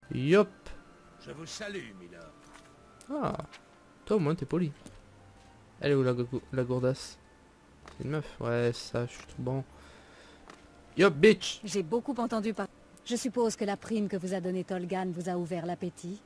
Yop. Je vous salue, Milord. Ah. Toi au moins t'es poli. Elle est où la gourdasse? C'est une meuf. Ouais, ça, je suis tout bon. Yop, bitch. J'ai beaucoup entendu parler. Je suppose que la prime que vous a donnée Tolgan vous a ouvert l'appétit.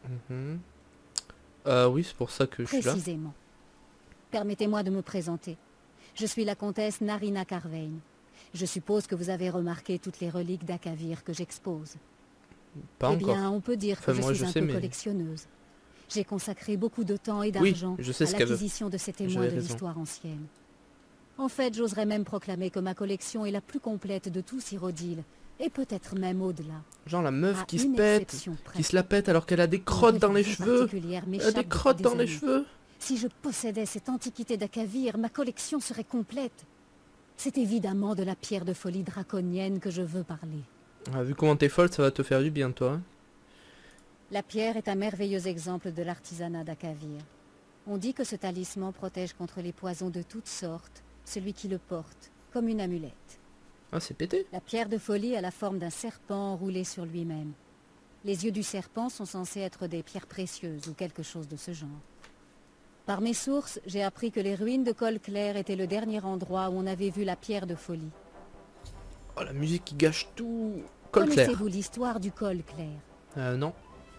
Oui, c'est pour ça que je suis là. Précisément. Permettez-moi de me présenter. Je suis la comtesse Narina Carvein. Je suppose que vous avez remarqué toutes les reliques d'Akavir que j'expose. Pas Eh encore. bien, on peut dire que Moi, je suis je un sais, peu mais... collectionneuse. J'ai consacré beaucoup de temps et Oui, d'argent je sais à ce qu'elle veut. l'acquisition de ces témoins J'avais de raison. l'histoire ancienne. En fait, j'oserais même proclamer que ma collection est la plus complète de tout Cyrodiil, et peut-être même au-delà. Genre la meuf À qui se une pète, exception près. qui se la pète alors qu'elle a des Une crottes dans les relique cheveux. particulière Elle a m'échappe des depuis crottes dans les années. cheveux. Si je possédais cette antiquité d'Akavir, ma collection serait complète. C'est évidemment de la pierre de folie draconienne que je veux parler. Ah, vu comment t'es folle, ça va te faire du bien, toi. Hein. La pierre est un merveilleux exemple de l'artisanat d'Akavir. On dit que ce talisman protège contre les poisons de toutes sortes, celui qui le porte, comme une amulette. Ah, c'est pété. La pierre de folie a la forme d'un serpent roulé sur lui-même. Les yeux du serpent sont censés être des pierres précieuses ou quelque chose de ce genre. Par mes sources, j'ai appris que les ruines de Col Clair étaient le dernier endroit où on avait vu la pierre de folie. Oh, la musique qui gâche tout. Col clair. Connaissez-vous l'histoire du Col Clair? Non.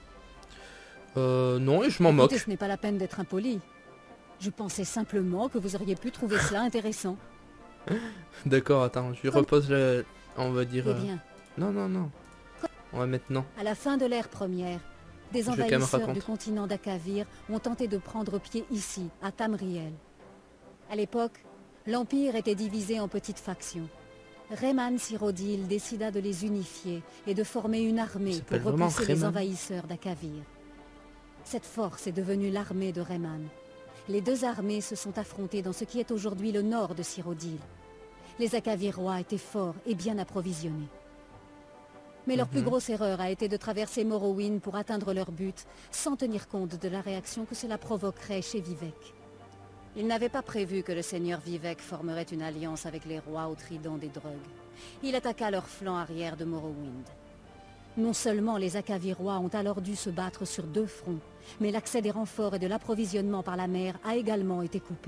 Non, et je m'en Écoutez, moque. ce n'est pas la peine d'être impoli. Je pensais simplement que vous auriez pu trouver cela intéressant. D'accord, attends, je lui repose le... On va dire... Eh bien, Non. On va mettre non. à la fin de l'ère première, des Je vais quand même envahisseurs raconter. du continent d'Akavir ont tenté de prendre pied ici, à Tamriel. À l'époque, l'Empire était divisé en petites factions. Rayman Cyrodiil décida de les unifier et de former une armée Il pour s'appelle vraiment repousser les Rayman. envahisseurs d'Akavir. Cette force est devenue l'armée de Rayman. Les deux armées se sont affrontées dans ce qui est aujourd'hui le nord de Cyrodiil. Les Akavirois étaient forts et bien approvisionnés. Mais leur plus grosse erreur a été de traverser Morrowind pour atteindre leur but, sans tenir compte de la réaction que cela provoquerait chez Vivec. Ils n'avaient pas prévu que le seigneur Vivec formerait une alliance avec les rois au trident des drogues. Il attaqua leur flanc arrière de Morrowind. Non seulement les Akavirois ont alors dû se battre sur deux fronts, mais l'accès des renforts et de l'approvisionnement par la mer a également été coupé.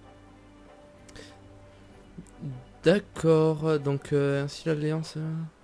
D'accord, donc ainsi l'alliance...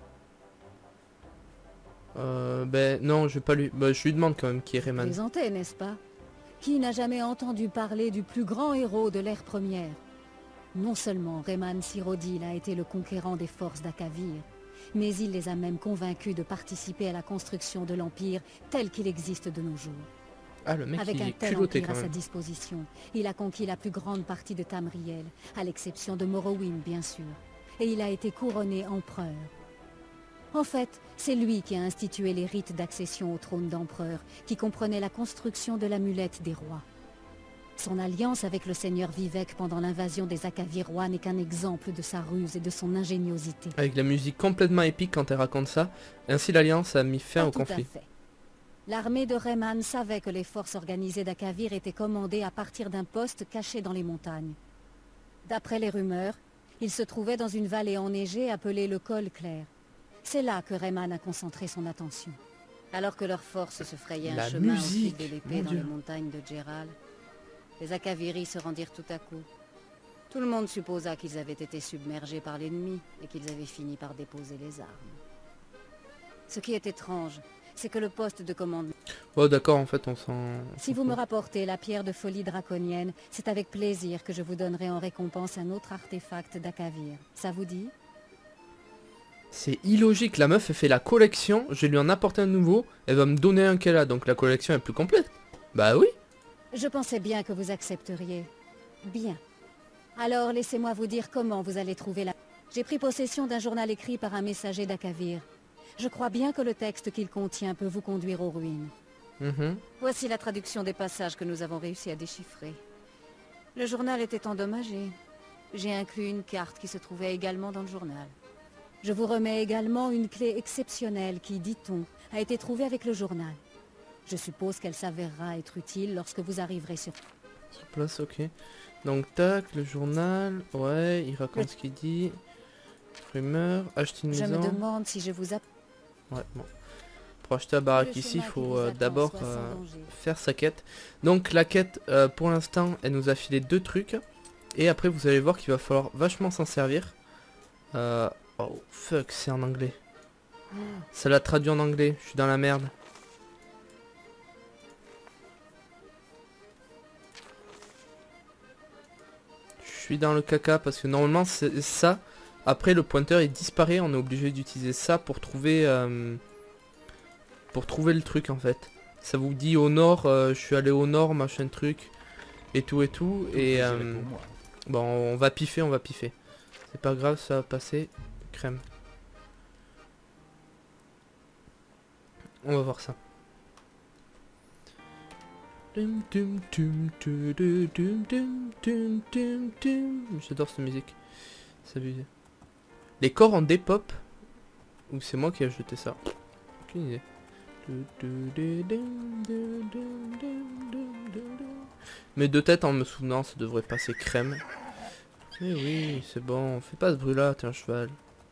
Ben non, je vais pas lui... Ben, je lui demande quand même qui est Rayman. Plaisantais, n'est-ce pas? Qui n'a jamais entendu parler du plus grand héros de l'ère première? Non seulement Rayman Cyrodiil a été le conquérant des forces d'Akavir, mais il les a même convaincus de participer à la construction de l'Empire tel qu'il existe de nos jours. Ah, le mec Avec il un est tel culotté empire quand à sa même. disposition, il a conquis la plus grande partie de Tamriel, à l'exception de Morrowind bien sûr, et il a été couronné empereur. En fait, c'est lui qui a institué les rites d'accession au trône d'empereur, qui comprenaient la construction de l'amulette des rois. Son alliance avec le seigneur Vivec pendant l'invasion des Akavirois n'est qu'un exemple de sa ruse et de son ingéniosité. Avec la musique complètement épique quand elle raconte ça. Ainsi l'alliance a mis fin Pas au tout à conflit. fait. L'armée de Rayman savait que les forces organisées d'Akavir étaient commandées à partir d'un poste caché dans les montagnes. D'après les rumeurs, il se trouvait dans une vallée enneigée appelée le Col Clair. C'est là que Rayman a concentré son attention. Alors que leurs forces se frayaient un La chemin musique, au fil de l'épée mon dans Dieu. les montagnes de Djeral, les Akaviris se rendirent tout à coup. Tout le monde supposa qu'ils avaient été submergés par l'ennemi et qu'ils avaient fini par déposer les armes. Ce qui est étrange, c'est que le poste de commandement... Oh d'accord, en fait on s'en... Si vous me rapportez la pierre de folie draconienne, c'est avec plaisir que je vous donnerai en récompense un autre artefact d'Akavir. Ça vous dit? C'est illogique, la meuf elle fait la collection, je lui en apporte un nouveau, elle va me donner un qu'elle a, donc la collection est plus complète. Bah oui. Je pensais bien que vous accepteriez. Bien. Alors laissez-moi vous dire comment vous allez trouver la... J'ai pris possession d'un journal écrit par un messager d'Akavir. Je crois bien que le texte qu'il contient peut vous conduire aux ruines. Voici la traduction des passages que nous avons réussi à déchiffrer. Le journal était endommagé. J'ai inclus une carte qui se trouvait également dans le journal. Je vous remets également une clé exceptionnelle qui, dit-on, a été trouvée avec le journal. Je suppose qu'elle s'avérera être utile lorsque vous arriverez sur... Sur place, ok. Donc tac, le journal, ouais, il raconte ce qu'il dit. Rumeur, acheter une Je maison. me demande si je vous... Ouais, bon. pour acheter la baraque ici, il faut d'abord faire sa quête. Donc la quête, pour l'instant, elle nous a filé 2 trucs. Et après, vous allez voir qu'il va falloir vachement s'en servir. Oh, fuck, c'est en anglais. Ça l'a traduit en anglais, je suis dans la merde. Je suis dans le caca parce que normalement c'est ça. Après le pointeur il disparaît, on est obligé d'utiliser ça pour trouver le truc en fait. Ça vous dit au nord, je suis allé au nord, machin truc, et tout. Et bon, on va piffer, C'est pas grave, ça va passer. Crème. On va voir ça. J'adore cette musique. C'est abusé. Les corps en dépop. Ou c'est moi qui ai ajouté ça. Aucune idée. Mais de tête en me souvenant, ça devrait passer crème. Mais oui, c'est bon. Fais pas ce bruit là, t'es un cheval.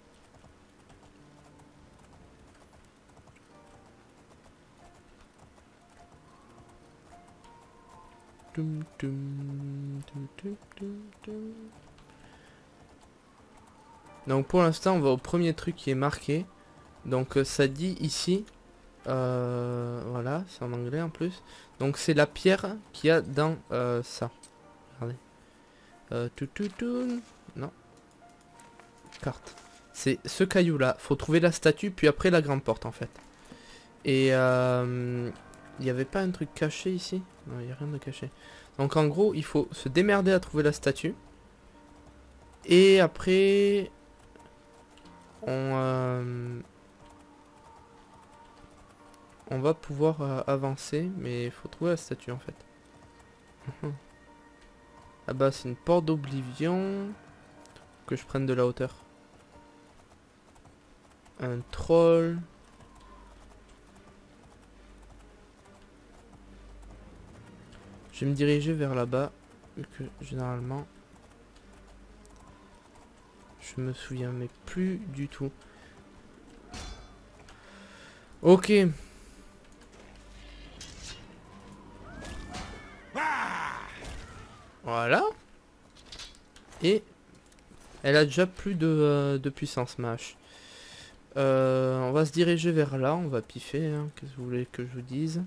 Donc pour l'instant on va au premier truc qui est marqué. Donc ça dit ici voilà, c'est en anglais en plus. Donc c'est la pierre qu'il y a dans ça. Regardez. Non. Carte. C'est ce caillou là. Faut trouver la statue puis après la grande porte en fait. Et il n'y avait pas un truc caché ici? Non, il n'y a rien de caché. Donc en gros, il faut se démerder à trouver la statue. Et après... on va pouvoir avancer. Mais il faut trouver la statue en fait. Ah bah c'est une porte d'oblivion. Que je prenne de la hauteur. Un troll. Je vais me diriger vers là-bas, vu que généralement, je me souviens mais plus du tout. Ok. Voilà. Et elle a déjà plus de puissance, ma hache. On va se diriger vers là, on va piffer, hein. Qu'est-ce que vous voulez que je vous dise?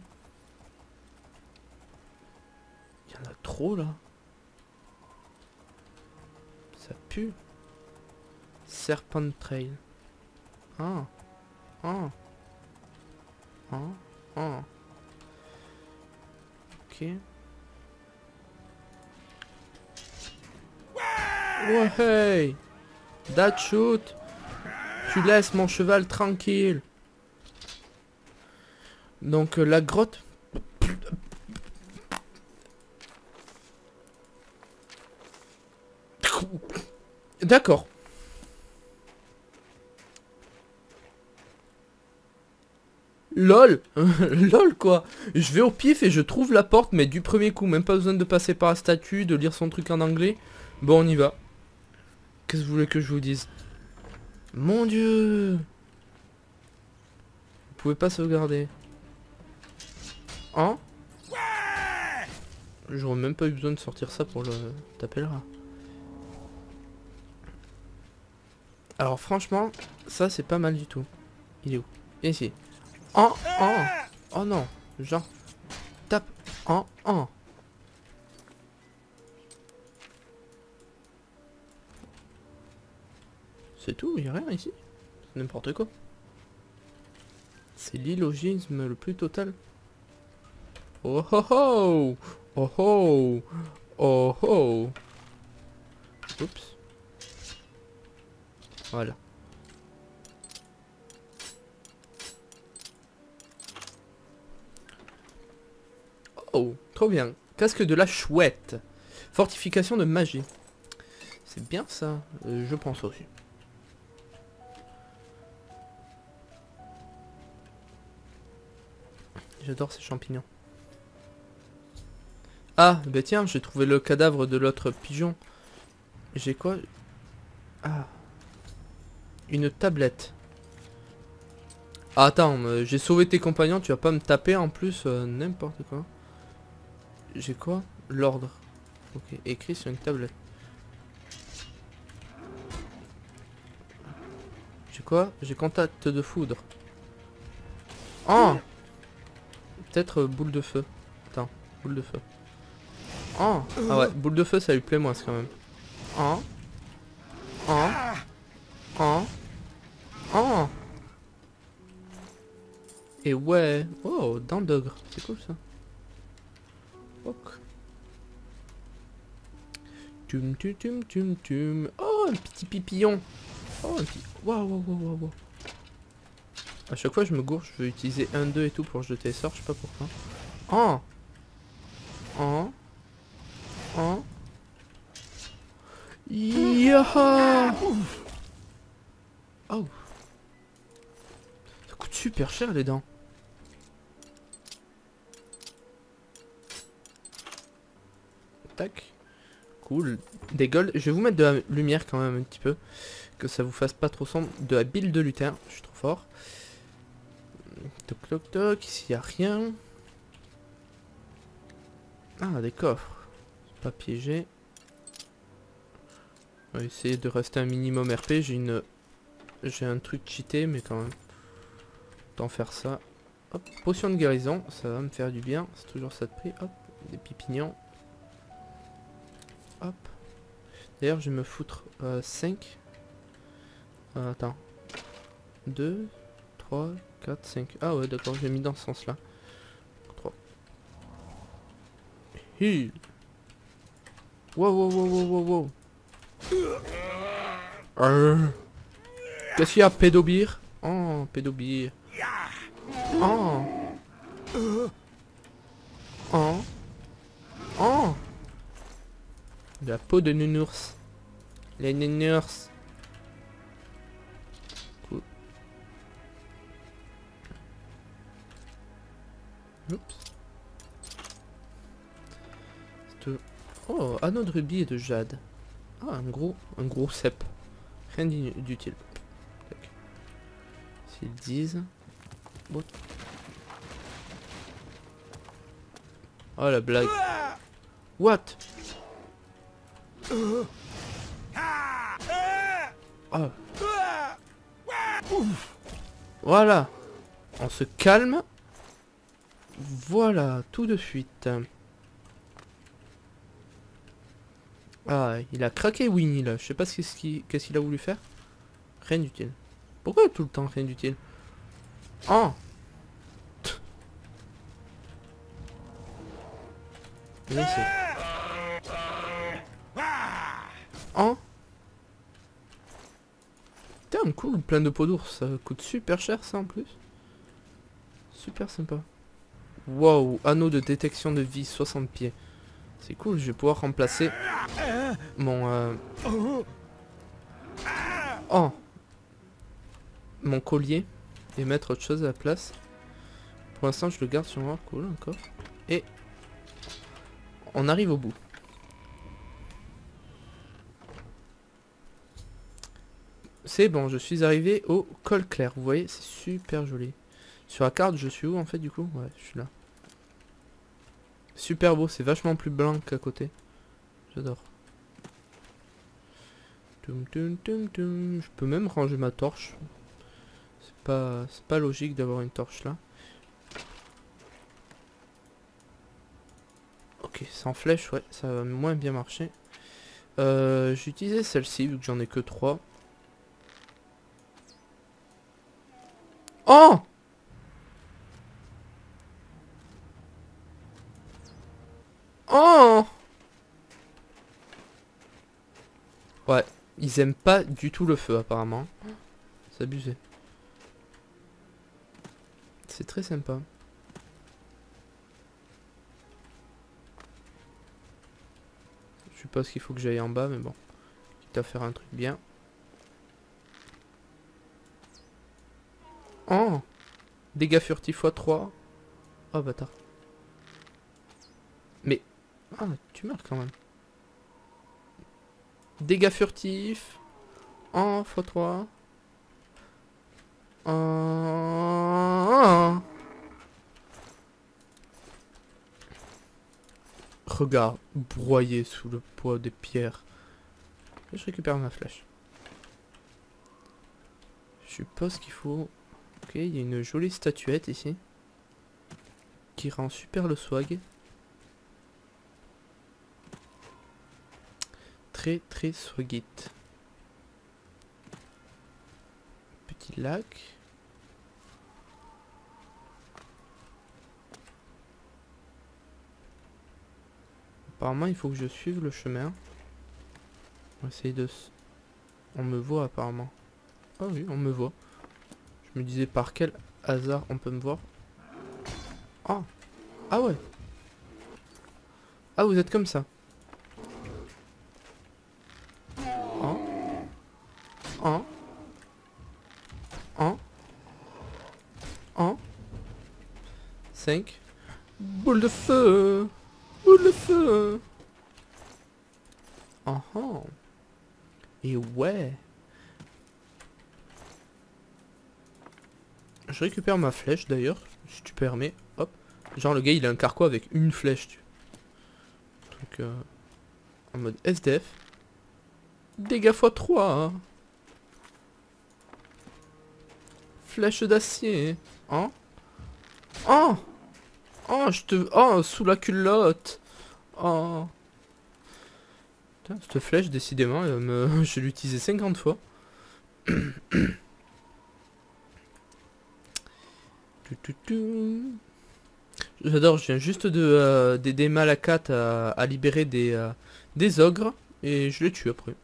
Il y en a trop là. Ça pue. Serpent Trail. Ah. Ah. Ah. Ah. Ok. Ouais, hey. That shoot. Tu laisses mon cheval tranquille. Donc la grotte. D'accord. LOL. LOL quoi. Je vais au pif et je trouve la porte, mais du premier coup. Même pas besoin de passer par la statue, de lire son truc en anglais. Bon, on y va. Qu'est-ce que vous voulez que je vous dise? Mon dieu. Vous pouvez pas sauvegarder. Hein? J'aurais même pas eu besoin de sortir ça pour le taper le rat. Alors franchement, ça c'est pas mal du tout. Il est où? Ici. Oh non. Genre, tape en. C'est tout, il y a rien ici. C'est n'importe quoi. C'est l'illogisme le plus total. Oh oh oh. Oh oh. Oh oh. Oups. Voilà. Oh, trop bien. Casque de la chouette. Fortification de magie. C'est bien ça, je pense aussi. J'adore ces champignons. Ah, bah tiens, j'ai trouvé le cadavre de l'autre pigeon. J'ai quoi? Ah. Une tablette. Ah, attends, j'ai sauvé tes compagnons, tu vas pas me taper en plus n'importe quoi. J'ai quoi? L'ordre. Ok, écrit sur une tablette. J'ai quoi? J'ai contact de foudre. Oh! Peut-être boule de feu. Attends, boule de feu. Oh! Ah ouais, boule de feu ça lui plaît moins quand même. Oh! Oh! Oh! Oh! Et ouais! Oh, dents d'ogre. C'est cool ça. Ok. Tum tum tum tum tum. Oh, un petit pipillon. Oh, un petit... Waouh, waouh, waouh, waouh. A chaque fois je me gourre, je veux utiliser 1, 2 et tout pour jeter les sorts, je sais pas pourquoi. Oh! Oh! Oh! Yaha! Oh! Ça coûte super cher les dents. Tac. Cool. Des golds. Je vais vous mettre de la lumière quand même un petit peu. Que ça vous fasse pas trop sombre. De la bile de lutin. Je suis trop fort. Toc toc toc. Ici y a rien. Ah, des coffres. Pas piégé. On va essayer de rester un minimum RP. J'ai un truc cheaté mais quand même. Autant faire ça. Hop. Potion de guérison. Ça va me faire du bien. C'est toujours ça de prix. Hop. Des pipignons. Hop. D'ailleurs, je vais me foutre 5. Attends. 2, 3, 4, 5. Ah ouais, d'accord, j'ai mis dans ce sens-là. 3. Heal. Wow, wow, wow, wow, wow, wow. Qu'est-ce qu'il y a, pédobire? Oh, pédobire. Oh. Oh. Oh. De la peau de nounours. Les nounours. Cool. Oups. Oh, anneau de rubis et de jade. Ah, un gros cep. Rien d'utile. S'ils disent. Bon. Oh la blague. What? Oh. Voilà. On se calme. Voilà, tout de suite. Ah, il a craqué Winnie là. Je sais pas qu'est-ce qu'il a voulu faire. Rien d'utile. Pourquoi tout le temps rien d'utile? Oh. Oh. Putain, cool, plein de peau d'ours. Ça coûte super cher ça en plus. Super sympa. Wow, anneau de détection de vie 60 pieds. C'est cool, je vais pouvoir remplacer mon oh, mon collier et mettre autre chose à la place. Pour l'instant, je le garde sur moi. Cool, encore. Et on arrive au bout. C'est bon, je suis arrivé au col clair. Vous voyez, c'est super joli. Sur la carte, je suis où en fait du coup? Ouais, je suis là. Super beau, c'est vachement plus blanc qu'à côté. J'adore. Je peux même ranger ma torche. C'est pas logique d'avoir une torche là. Ok, sans flèche, ouais, ça va moins bien marcher. J'ai utilisé celle-ci vu que j'en ai que 3. Oh! Oh! Ouais, ils aiment pas du tout le feu apparemment. C'est abusé. C'est très sympa. Je suppose qu'il faut que j'aille en bas, mais bon. Quitte à faire un truc bien. Oh! Dégâts furtifs x3. Oh bâtard. Mais... Ah, tu meurs quand même. Dégâts furtifs. En x3. Regarde, broyé sous le poids des pierres. Je récupère ma flèche. Je suppose qu'il faut... Ok, il y a une jolie statuette ici. Qui rend super le swag. Très très swagite. Petit lac. Apparemment il faut que je suive le chemin. On va essayer de... On me voit apparemment. Ah oui, on me voit. Je me disais par quel hasard on peut me voir. Ah. Ah ouais. Ah, vous êtes comme ça. Ah. Ah. Ah. Ah. 5. Boule de feu. Boule de feu. Ah ah. Et ouais. Je récupère ma flèche d'ailleurs, si tu permets. Hop. Genre le gars il a un carquois avec une flèche. Donc en mode SDF. Dégâts x3. Hein. Flèche d'acier. Hein. Oh. Oh, je te... Oh, sous la culotte. Oh. Putain, cette flèche, décidément, je l'ai utilisée 50 fois. J'adore, je viens juste de d'aider Malakat à libérer des ogres. Et je les tue après.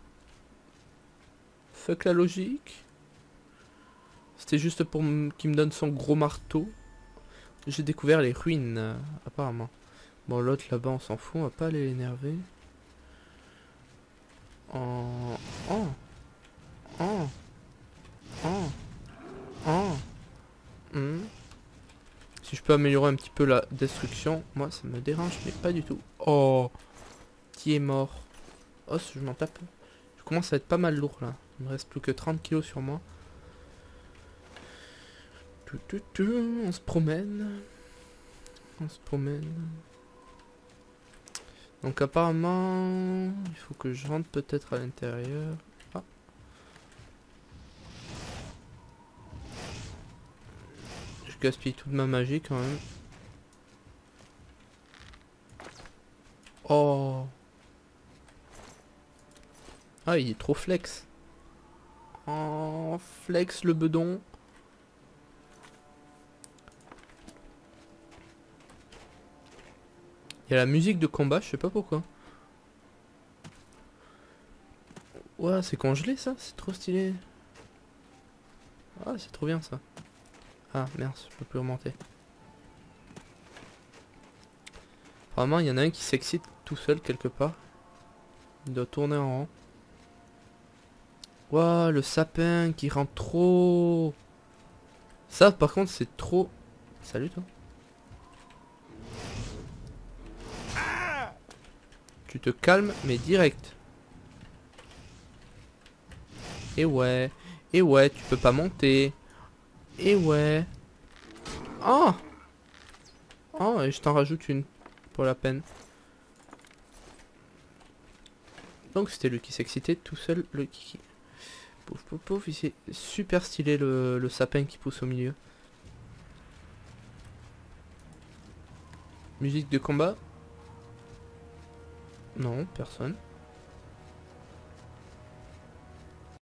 Fuck la logique. C'était juste pour qu'il me donne son gros marteau. J'ai découvert les ruines, apparemment. Bon, l'autre là-bas, on s'en fout, on va pas aller l'énerver. Oh. Oh. Oh. Oh. Oh. Si je peux améliorer un petit peu la destruction, moi ça me dérange, mais pas du tout. Oh. Qui est mort? Oh, je m'en tape. Je commence à être pas mal lourd là. Il me reste plus que 30 kilos sur moi. On se promène. On se promène. Donc apparemment, il faut que je rentre peut-être à l'intérieur. Ah. Je gaspille toute ma magie quand même. Oh. Ah, il est trop flex. Oh, flex le bedon. Il y a la musique de combat, je sais pas pourquoi. Ouah, c'est congelé ça, c'est trop stylé. Ah, c'est trop bien ça. Ah merde, je peux plus remonter. Apparemment, il y en a un qui s'excite tout seul quelque part. Il doit tourner en rond. Ouah, le sapin qui rend trop... Ça, par contre, c'est trop... Salut toi. Tu te calmes, mais direct. Et ouais, tu peux pas monter. Et ouais. Oh. Oh, et je t'en rajoute une. Pour la peine. Donc c'était lui qui s'excitait tout seul, le kiki. Pouf pouf pouf, ici. Super stylé le sapin qui pousse au milieu. Musique de combat. Non, personne.